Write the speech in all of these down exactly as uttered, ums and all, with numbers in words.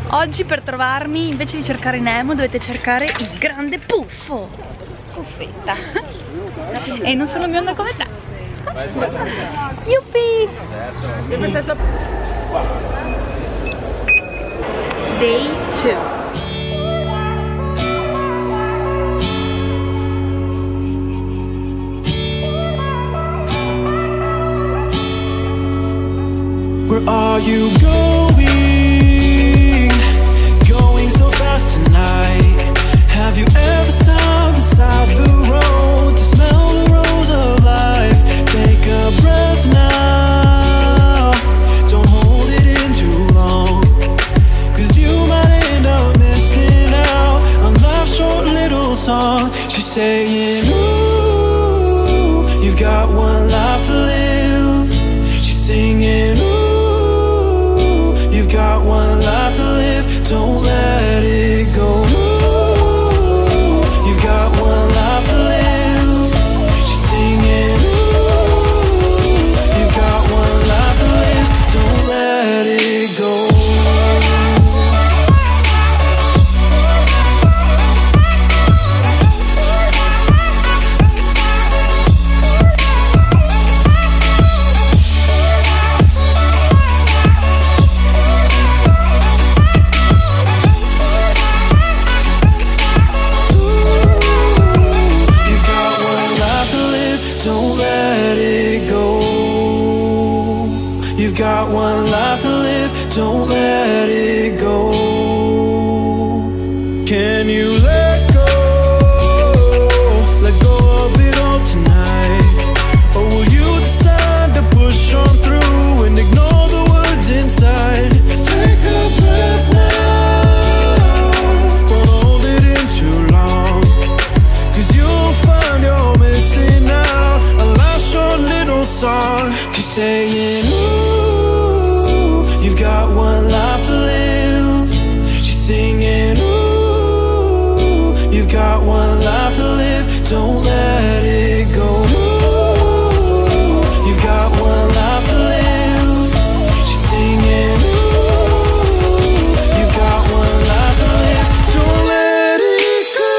Oggi per trovarmi, invece di cercare Nemo, dovete cercare il grande puffo. Puffetta. E non sono bionda come te. Yuppie! Sempre stesso. Day two. Where are you going? Going so fast tonight. Have you ever stopped beside the road to smell the rose of life? Take a breath now. Don't hold it in too long, 'cause you might end up missing out on life's short little song. She's saying, ooh, you've got one life to live. She's singing, ooh, you've got one life to live, don't let it go. Ooh, you've got one life to live. She's singing, ooh, you've got one life to live, don't let it go. You've got one life to live, don't let it go. Can you let go, let go of it all tonight? Or will you decide to push on through and ignore the words inside? Take a breath now, don't hold it in too long, 'cause you'll find you're missing out on life's short little song. She's saying, ooh, you've got one life to live. She's singing, ooh, you've got one life to live, don't let it go. Ooh, you've got one life to live. She's singing, ooh, you've got one life to live, don't let it go.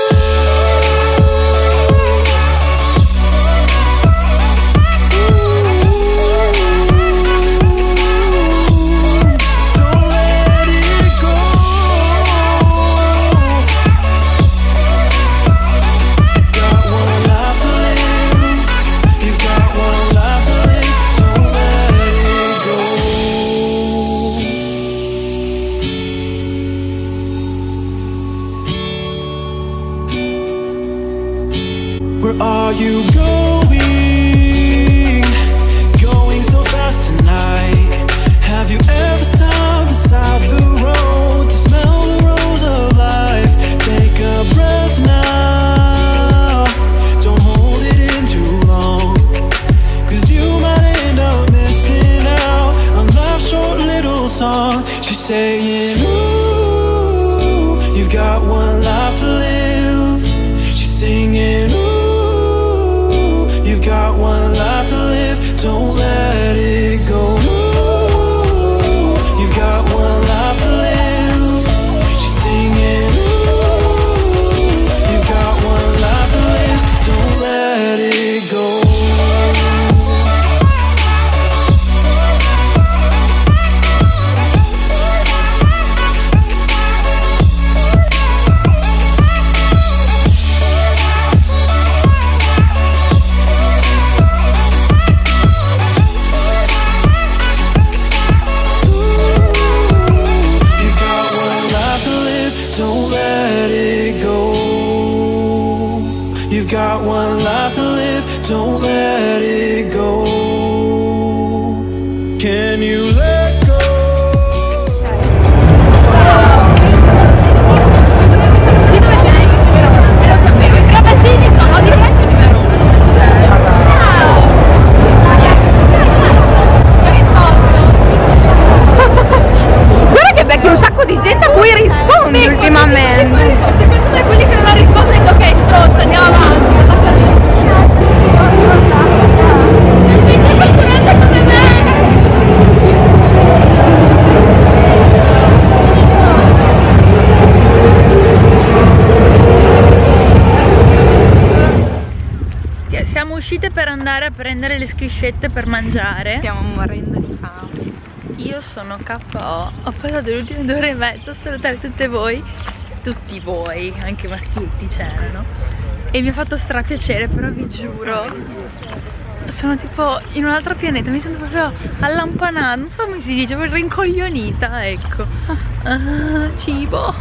Where are you going? Going so fast tonight. Have you ever stopped beside the road to smell the rose of life? Take a breath now. Don't hold it in too long, 'cause you might end up missing out on life's short little song. She's saying, ooh, you've got one life to live. She's singing, ooh, you've got one life to live, don't let it go. Ooh, you've got one life to live. She's singing, ooh, you've got one life to live, don't let it go. Don't let it go. You've got one life to live, don't let it go. Can you let go? Di dove sei? Eh, lo sapevo, i trapazzini sono di Brescia o di Verona? Wow! Ti ho risposto? Guarda che becchi un sacco di gente a cui rispondi ultimamente. Secondo me quelli che non hanno risposto hanno detto ok, strozza, andiamo avanti. uscite per andare a prendere le schiscette per mangiare. Stiamo morendo di fame. Io sono K O, ho passato le ultime due ore e mezza a salutare tutte voi, tutti voi, anche maschietti c'erano, e mi ha fatto strapiacere, però vi giuro, sono tipo in un altro pianeta, mi sento proprio allampanata, non so come si dice, proprio rincoglionita, ecco. Ah, cibo.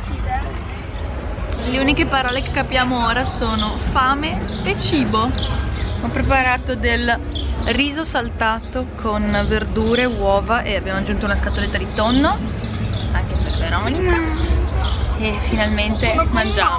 Le uniche parole che capiamo ora sono fame e cibo. Ho preparato del riso saltato con verdure, uova e abbiamo aggiunto una scatoletta di tonno, anche per Veronica. E finalmente mangiamo.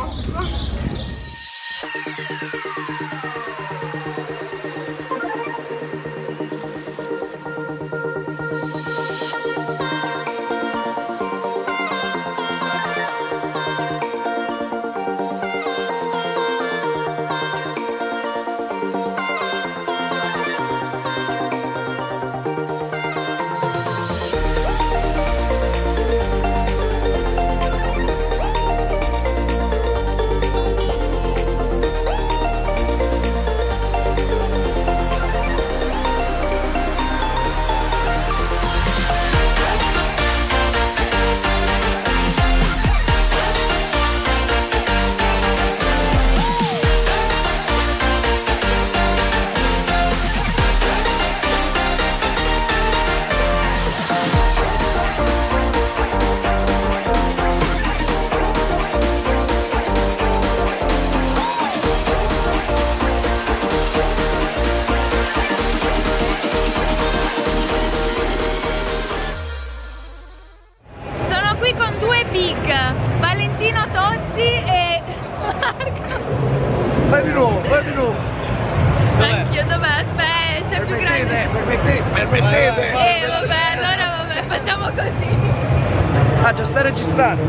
Qui con due big, Valentino Tossi e Marco. Vai di nuovo, vai di nuovo. Anch'io dov'è? Aspetta, c'è più grande. Permettete, permettete. Eh vabbè, allora vabbè, facciamo così. Ah, già sta registrando.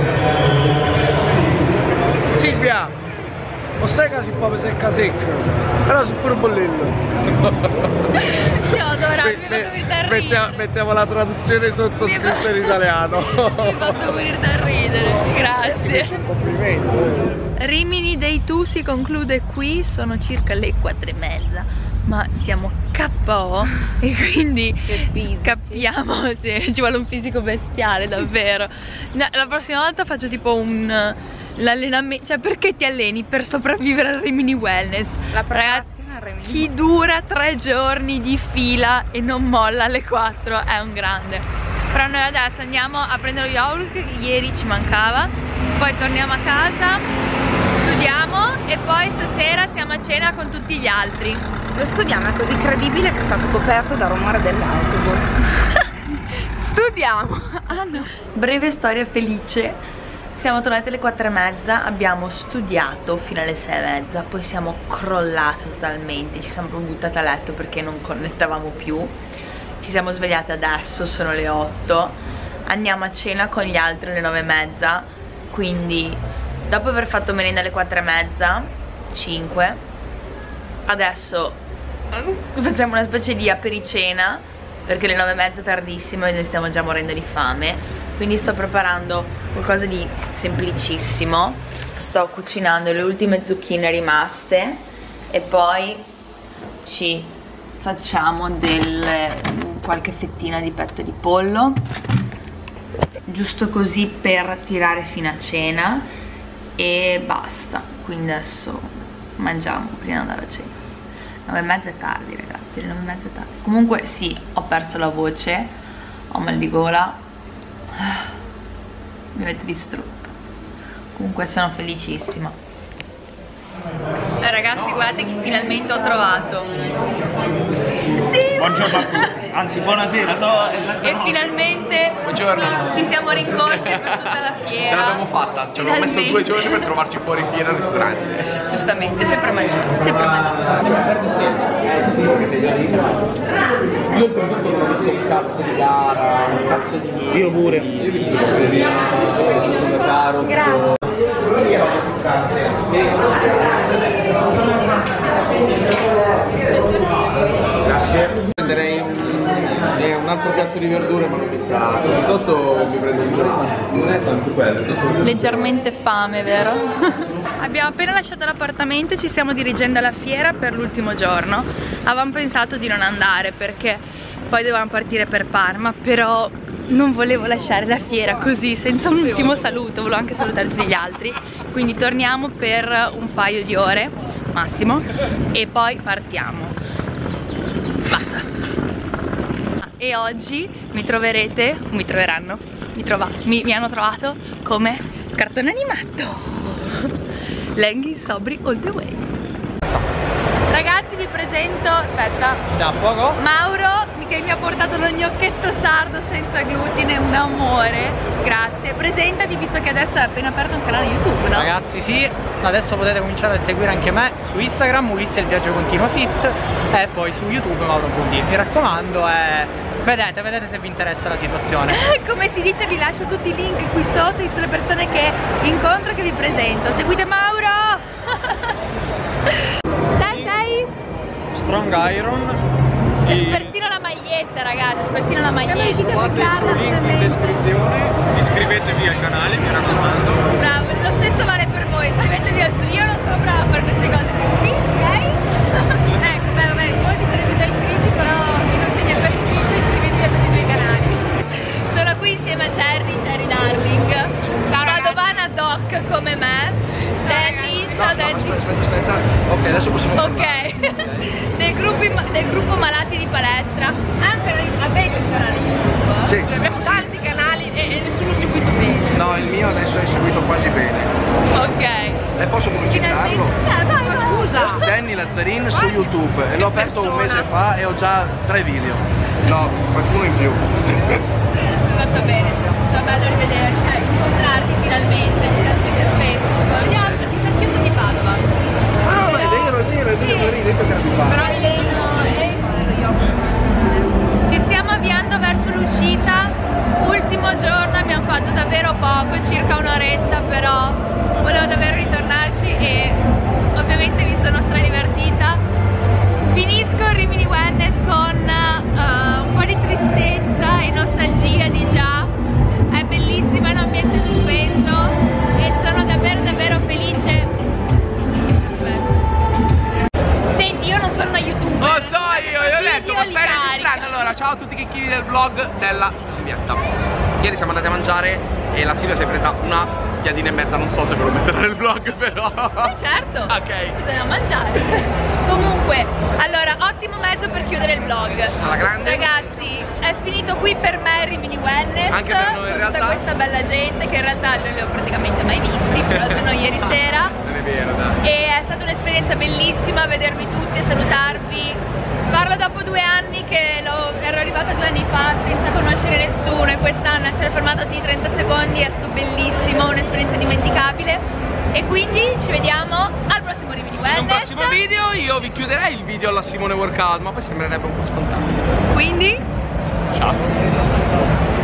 Silvia, non sai che si può secca secca, però si pure bollello. Ti ho adorato, mi hai fatto venire da ridere. Mettiamo, mettiamo la traduzione sottoscritta in italiano. Mi hai fatto venire da ridere, grazie. Un complimento. Eh. Rimini Day due si conclude qui, sono circa le quattro e mezza, ma siamo K O e quindi scappiamo, sì, ci vuole un fisico bestiale davvero. No, la prossima volta faccio tipo un l'allenamento, cioè perché ti alleni? Per sopravvivere al Rimini Wellness. La ragazzi, chi dura tre giorni di fila e non molla alle quattro è un grande. Però noi adesso andiamo a prendere lo yogurt che ieri ci mancava, poi torniamo a casa, studiamo e poi stasera siamo a cena con tutti gli altri. Lo studiamo, è così credibile che è stato coperto dal rumore dell'autobus. Studiamo. Ah no. Breve storia felice. Siamo tornate alle quattro e mezza, abbiamo studiato fino alle sei e mezza, poi siamo crollate totalmente, ci siamo proprio buttate a letto perché non connettavamo più. Ci siamo svegliate adesso, sono le otto, andiamo a cena con gli altri alle nove e mezza, quindi dopo aver fatto merenda alle quattro e mezza, cinque, adesso facciamo una specie di apericena perché le nove e mezza è tardissimo e noi stiamo già morendo di fame. Quindi sto preparando qualcosa di semplicissimo. Sto cucinando le ultime zucchine rimaste e poi ci facciamo del, qualche fettina di petto di pollo, giusto così per tirare fino a cena, e basta. Quindi adesso mangiamo prima di andare a cena. nove e mezza è tardi ragazzi, le nove e mezza è tardi. Comunque sì, ho perso la voce, ho mal di gola, mi avete distrutto. Comunque sono felicissima. Eh, ragazzi, guardate che finalmente ho trovato. Sì! Buongiorno a tutti, anzi buonasera, so E finalmente Buongiorno. ci siamo rincorsi per tutta la fiera. Ce l'abbiamo fatta, ci abbiamo messo due giorni per trovarci fuori fiera al ristorante. Giustamente, sempre mangiato, sempre mangiato. Perde senso. Eh sì, perché sei già lì. Io oltretutto non ho visto un cazzo di gara, un cazzo di niente. Io pure. Io mi sono presi come caro. Grazie. Grazie. Prenderei un, un un altro piatto di verdure ma non mi sa, piuttosto mi prendo un gelato. Non è tanto quello. Leggermente fame, vero? Abbiamo appena lasciato l'appartamento e ci stiamo dirigendo alla fiera per l'ultimo giorno. Avevamo pensato di non andare perché poi dovevamo partire per Parma, però non volevo lasciare la fiera così senza un ultimo saluto, volevo anche salutare tutti gli altri, quindi torniamo per un paio di ore massimo e poi partiamo. Basta. E oggi mi troverete, mi troveranno, mi, trova, mi, mi hanno trovato come cartone animato. Lenghi sobri all the way. Ragazzi, vi presento, aspetta, a fuoco? Mauro che mi ha portato lo gnocchetto sardo senza glutine, un amore. Grazie. Presentati, visto che adesso hai appena aperto un canale YouTube, no? Ragazzi sì, adesso potete cominciare a seguire anche me su Instagram, Ulisse il viaggio continua fit, e poi su YouTube Mauro Bundi. Mi raccomando, eh, vedete, vedete se vi interessa la situazione. Come si dice, vi lascio tutti i link qui sotto di tutte le persone che incontro, che vi presento. Seguite Mauro! Sei, sei? Strong Iron. Persino la maglietta, ragazzi, persino la maglietta. Trovate il suo link in descrizione. Iscrivetevi al canale, mi raccomando. Bravo, lo stesso vale per voi, iscrivetevi al suo. Io non sono brava a fare queste cose. Sì, lei? Ecco, beh, vabbè, molti sarete già iscritti, però chi non siete ancora iscritti, iscrivetevi a tutti i miei canali. Sono qui insieme a Cherry, Cherry Darling, Padovana Doc come me, Danny, ciao Danny. Aspetta, aspetta, aspetta. Ok, adesso possiamo parlare. Ok. Del gruppo, del gruppo Malati di Palestra. Anche avete un canale YouTube? Sì. Abbiamo tanti canali e, e nessuno seguito bene. No, il mio adesso è seguito quasi bene. Ok. E posso pubblicitarlo? Eh, vai, vai. Scusa. Danny Lazzarin su YouTube e l'ho aperto un mese fa e ho già tre video. No, qualcuno in più. Fatto bene, sta bello rivederci, cioè incontrarti finalmente, grazie per Facebook. Vediamo, ti sento di Padova. Ah, ma è vero, è vero, è vero, mi avevi detto che era più Però facile. io ci stiamo avviando verso l'uscita. Ultimo giorno, abbiamo fatto davvero poco, circa un'oretta, però volevo davvero ritornarci e ovviamente vi sono stra divertita. Finisco il Rimini Wellness con uh, un po' di tristezza e nostalgia di già. È bellissima, è un ambiente stupendo e sono davvero davvero felice. Senti, io non sono una youtuber. Lo so, io, io ho detto, Video ma li stai carico. registrando. Allora, ciao a tutti i chicchini del vlog della Silvietta. Ieri siamo andati a mangiare e la Silvia si è presa una piadina e mezza, non so se ve lo metterò nel vlog, però. Sì, certo. Ok. Bisogna mangiare. Comunque, allora, ottimo mezzo per chiudere il vlog. Alla grande. Ragazzi, è finito qui per me il Rimini Wellness. Anche per noi in tutta realtà. questa bella gente che in realtà non li ho praticamente mai visti, però almeno ieri sera. Non è vero, dai. E è stata un'esperienza bellissima vedervi tutti e salutarvi. Parlo dopo due anni che lo, ero arrivata due anni fa senza conoscere nessuno e quest'anno essere fermata di trenta secondi è stato bellissimo, un'esperienza indimenticabile. E quindi ci vediamo al prossimo Rimini Wellness. In un prossimo video io vi chiuderei il video alla Simone Workout, ma poi sembrerebbe un po' scontato. Quindi Ciao.